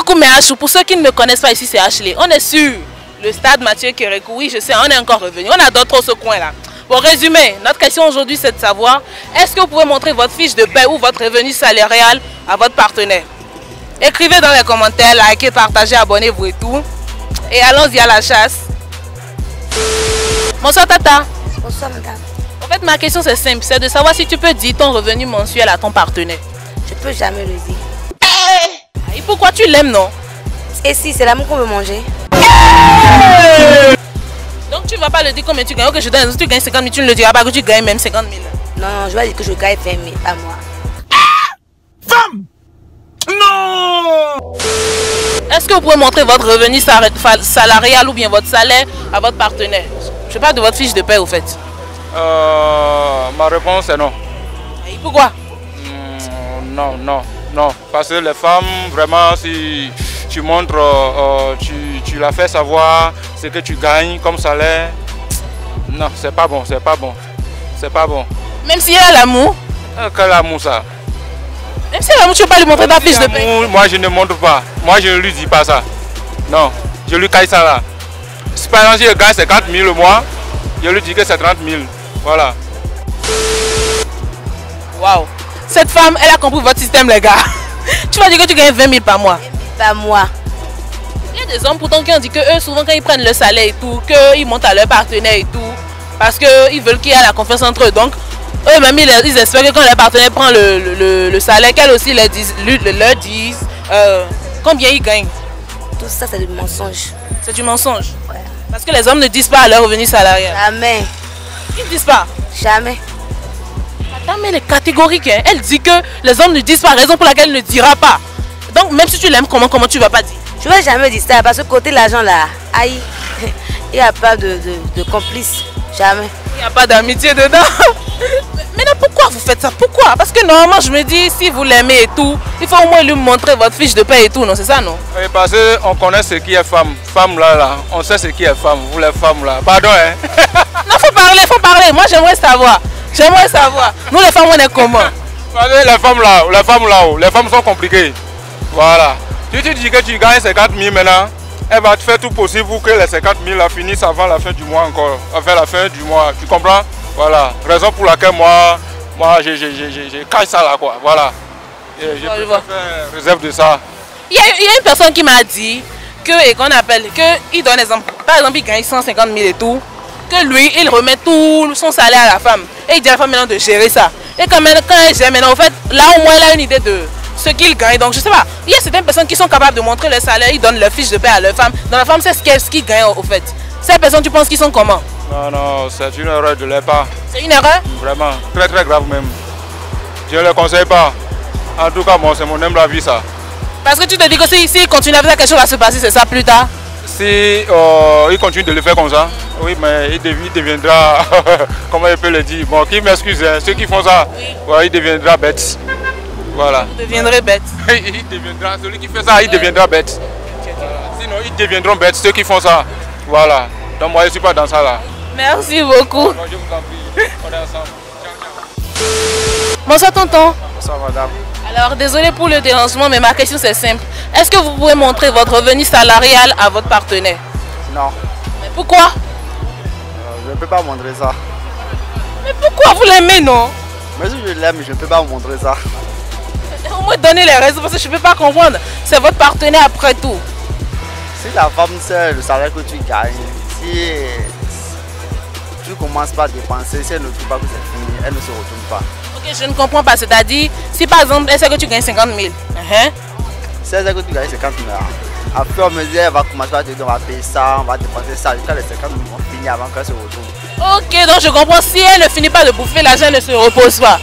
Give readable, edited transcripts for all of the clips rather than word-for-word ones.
coucou mes H. Pour ceux qui ne me connaissent pas ici, c'est Ashley. On est sur le stade Mathieu Kérékou. Oui, je sais, on est encore revenu. On adore trop ce coin-là. Pour résumer, notre question aujourd'hui, c'est de savoir, est-ce que vous pouvez montrer votre fiche de paie ou votre revenu salarial à votre partenaire? Écrivez dans les commentaires, likez, partagez, abonnez-vous et tout. Et allons-y à la chasse. Bonsoir Tata. Bonsoir madame. En fait, ma question c'est simple, c'est de savoir si tu peux dire ton revenu mensuel à ton partenaire. Je peux jamais le dire. Et pourquoi tu l'aimes, non? Et si, c'est l'amour qu'on veut manger. Donc tu ne vas pas le dire combien tu gagnes. Ok, je donne, si tu gagnes 50 000, tu ne le diras pas que tu gagnes même 50 000. Non, non, je vais dire que je gagne 20 000, pas moi. Femme! Non! Est-ce que vous pouvez montrer votre revenu salarial ou bien votre salaire à votre partenaire? Je parle de votre fiche de paie au fait. Ma réponse est non. Et pourquoi? Non, non, non. Parce que les femmes, vraiment, si tu montres, tu la fais savoir ce que tu gagnes comme salaire. Non, c'est pas bon, c'est pas bon. C'est pas bon. Même si elle a l'amour? Quel amour ça? Même si elle a l'amour, tu ne peux pas lui montrer ta fiche de paie? Moi, je ne montre pas. Moi, je ne lui dis pas ça. Non, je lui caille ça là. Si par exemple, si je gagne 50 000 le mois, je lui dis que c'est 30 000. Voilà. Waouh. Cette femme, elle a compris votre système, les gars. Tu vas dire que tu gagnes 20 000 par mois. Pas moi. Il y a des hommes pourtant qui ont dit que eux, souvent quand ils prennent le salaire et tout, qu'ils montent à leur partenaire et tout, parce qu'ils veulent qu'il y ait la confiance entre eux. Donc, eux-mêmes, ils espèrent que quand leur partenaire prend le salaire, qu'elle aussi leur dise combien ils gagnent. Tout ça, c'est du mensonge. C'est du mensonge. Ouais. Parce que les hommes ne disent pas à leur revenu salarial. Jamais. Ils ne disent pas. Jamais. Attends, mais elle est catégorique. Hein. Elle dit que les hommes ne disent pas, raison pour laquelle elle ne dira pas. Donc, même si tu l'aimes, comment tu vas pas dire? Je ne vais jamais dire ça parce que côté l'argent là, aïe, il n'y a pas de complice. Jamais. Il n'y a pas d'amitié dedans. Mais pourquoi vous faites ça? Pourquoi? Parce que normalement, je me dis, si vous l'aimez et tout, il faut au moins lui montrer votre fiche de paie et tout, non? C'est ça, non? Oui, parce qu'on connaît ce qui est femme. Femme là, on sait ce qui est femme. Vous les femmes là. Pardon, hein? Non, faut parler. Moi, j'aimerais savoir. Nous, les femmes, on est comment? Parce que les femmes là-haut, les femmes sont compliquées. Voilà. Si tu dis que tu gagnes 50 000 maintenant, elle va te faire tout possible pour que les 50 000 là, finissent avant la fin du mois encore. Enfin, la fin du mois. Tu comprends? Voilà. Raison pour laquelle moi j'ai casse ça là, quoi. Voilà. Et je peux faire réserve de ça. Il y a une personne qui m'a dit il donne exemple. Par exemple, il gagne 150 000 et tout. Que lui, il remet tout son salaire à la femme. Et il dit à la femme maintenant de gérer ça. Et quand elle gère maintenant, en fait, là au moins, elle a une idée de ce qu'il gagne. Donc, je sais pas, il y a certaines personnes qui sont capables de montrer le salaire, ils donnent leur fiche de paie à leur femme. Dans la femme, c'est ce qu'ils gagnent au fait. Ces personnes, tu penses qu'ils sont comment? Non, non, c'est une erreur de leur part. C'est une erreur? Vraiment, très très grave même. Je ne le conseille pas. En tout cas, c'est mon humble avis ça. Parce que tu te dis que si continue avec ça, quelque chose va se passer, c'est ça plus tard? Si il continue de le faire comme ça, oui, mais il deviendra, comment je peux le dire, bon, qui m'excuse, hein, ceux qui font ça, oui. Ouais, il deviendra bête. Voilà. Vous deviendrez bête. Il deviendra, celui qui fait ça, il deviendra bête. Sinon, ils deviendront bêtes, ceux qui font ça. Voilà. Donc moi, je ne suis pas dans ça là. Merci beaucoup. Non, je vous en prie, on est ensemble. Ciao, ciao. Bonsoir tonton. Bonsoir madame. Alors désolé pour le dérangement, mais ma question c'est simple. Est-ce que vous pouvez montrer votre revenu salarial à votre partenaire? Non. Mais pourquoi? Je ne peux pas montrer ça. Mais pourquoi vous l'aimez, non? Mais si je l'aime, je ne peux pas montrer ça. Au moins donner les raisons parce que je ne peux pas comprendre. C'est votre partenaire après tout. Si la femme sait le salaire que tu gagnes, si tu ne commences pas à dépenser, si elle ne trouve pas que c'est fini, elle ne se retourne pas. Ok, je ne comprends pas. C'est-à-dire, si par exemple, elle sait que tu gagnes 50 000. Si elle sait que tu gagnes 50 000, après on me dit, elle va commencer à te dire, on va payer ça, on va dépenser ça. Jusqu'à les 50 000 vont finir avant qu'elle se retourne. Ok, donc je comprends. Si elle ne finit pas de bouffer, l'argent ne se repose pas.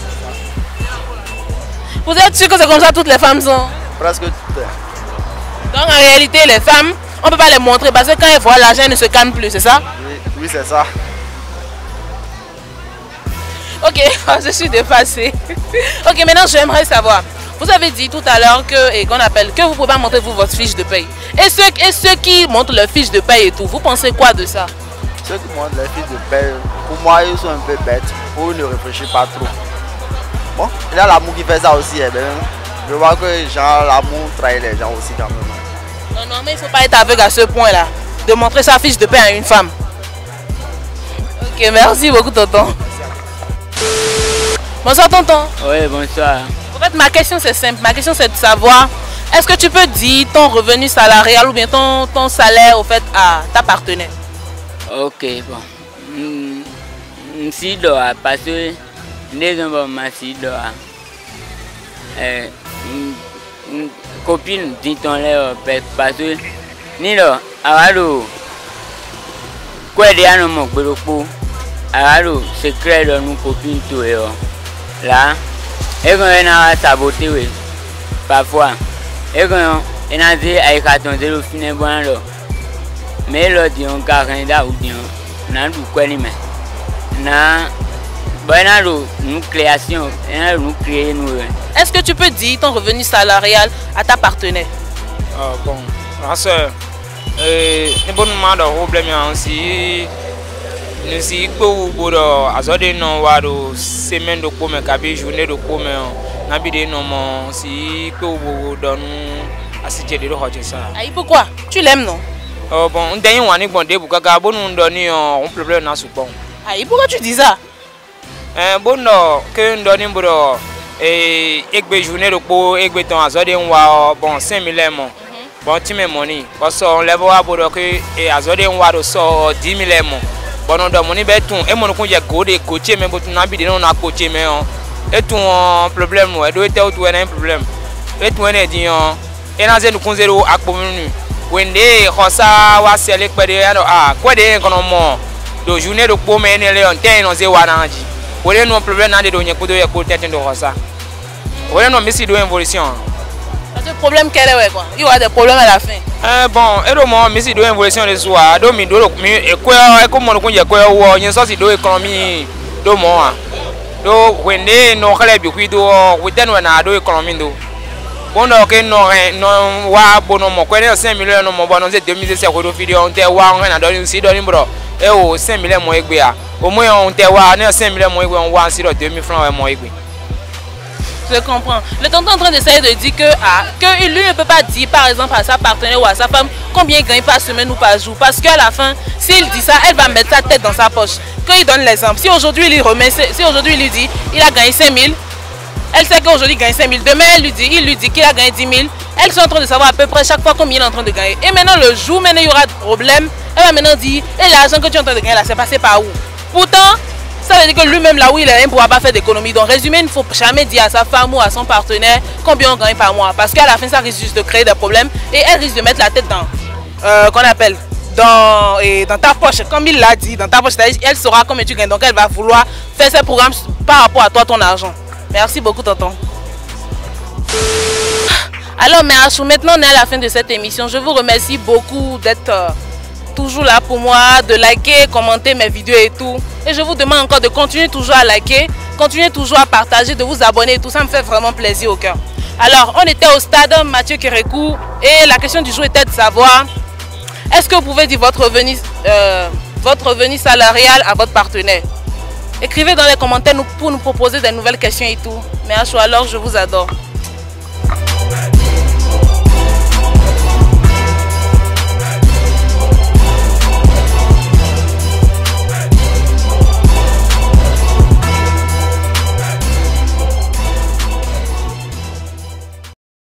Vous êtes sûr que c'est comme ça toutes les femmes sont? Presque toutes. Donc en réalité, les femmes, on ne peut pas les montrer parce que quand elles voient l'argent, elles ne se calment plus, c'est ça? Oui, c'est ça. Ok, je suis dépassée. Ok, maintenant j'aimerais savoir. Vous avez dit tout à l'heure que vous ne pouvez pas montrer votre fiche de paye. Et ceux qui montrent leur fiche de paye et tout, vous pensez quoi de ça? Ceux qui montrent leur fiche de paye, pour moi, ils sont un peu bêtes. Ou ils ne réfléchissent pas trop. Bon, il y a l'amour qui fait ça aussi. Eh bien. Je vois que genre l'amour trahit les gens aussi quand même. Non, non, mais il ne faut pas être aveugle à ce point-là. De montrer sa fiche de paix à une femme. Ok, merci beaucoup, tonton. Bonsoir, tonton. Oui, bonsoir. En fait, ma question c'est simple. Ma question c'est de savoir, est-ce que tu peux dire ton revenu salarial ou bien ton salaire au fait à ta partenaire? Ok, bon. Si doa, parce que les hommes m'ont doa. Copine, dit-on là, parce que ni là, alors, quoi dire non mon groupe, alors secret de nous copines tout là, et quand on a saboté oui, parfois, et quand on a dit avec attendre le fin bon là, mais là disons 40 ou disons, n'a du quoi ni mais, n'a bon nous création, nous créer nous. Est-ce que tu peux dire ton revenu salarial à ta partenaire? Bon, parce que bon moment de problème aussi, nous si pour azode non wado semaine de comme kabi journée de comme na bide non mon si pour donne assisté de roger ça. Aïe pourquoi? Tu l'aimes non? Bon, on dernier one bon de buka bon on donne un problème na support. Aïe pourquoi tu dis ça? Bon non que on donne bro et ekbe journée de po ekbe ton azode wa bon 5000 mon. Bon tu me money parce on lève wa bro que et azode wa do so 10000 mon. Bon on donne money beton et mon ko je go de coacher mais bon na bi de non na coacher mais et ton problème ouais do était tout un problème. Et tout un dit et na zenu konzero akpomunu wende khosa wa sele pede quoi de kono mo do journée de po mais ne le on ten no ze wa na ji. Vous avez un problème dans les données pour de ça. Vous avez un message d'évolution. Parce que le problème qu'elle est quoi? Il y aura des problèmes à la fin. Bon, et le moment message d'évolution de soi, domi do et quoi et comme on connaît quoi ou une sorte de économie do mois. Do wende no kale bi ku do within na do économie do. Bon donc non wa bono mo ko 5 millions no mo bono 2017 ko do video on te wa on na do si do ni bro. Et au 5 millions mo egbe a. Au moins on te wa 5 millions mo egbe on wa si do 2000 francs mo egbe. Je comprends. Le tonton est en train d'essayer de dire que lui ne peut pas dire par exemple à sa partenaire ou à sa femme combien il gagne par semaine ou par jour. Parce qu'à la fin, s'il dit ça, elle va mettre sa tête dans sa poche. Quand il donne l'exemple, si aujourd'hui il lui dit il a gagné 5 000, elle sait qu'aujourd'hui il gagne 5 000. Demain il lui dit qu'il a gagné 10 000. Elles sont en train de savoir à peu près chaque fois combien il est en train de gagner. Et maintenant le jour où il y aura des problèmes, elle va maintenant dire et l'argent que tu es en train de gagner là, c'est passé par où? Pourtant, ça veut dire que lui-même là où il est, il ne pourra pas faire d'économie. Donc résumé, il ne faut jamais dire à sa femme ou à son partenaire combien on gagne par mois. Parce qu'à la fin, ça risque juste de créer des problèmes et elle risque de mettre la tête dans, qu'on appelle, dans ta poche. Comme il l'a dit, dans ta poche, elle saura combien tu gagnes. Donc elle va vouloir faire ses programmes par rapport à toi, ton argent. Merci beaucoup, tonton. Alors, Merachou, maintenant on est à la fin de cette émission. Je vous remercie beaucoup d'être toujours là pour moi, de liker, commenter mes vidéos et tout. Et je vous demande encore de continuer toujours à liker, continuer toujours à partager, de vous abonner et tout. Ça me fait vraiment plaisir au cœur. Alors, on était au stade Mathieu Kérékou et la question du jour était de savoir est-ce que vous pouvez dire votre revenu salarial à votre partenaire? Écrivez dans les commentaires pour nous proposer des nouvelles questions et tout. Merachou, alors je vous adore.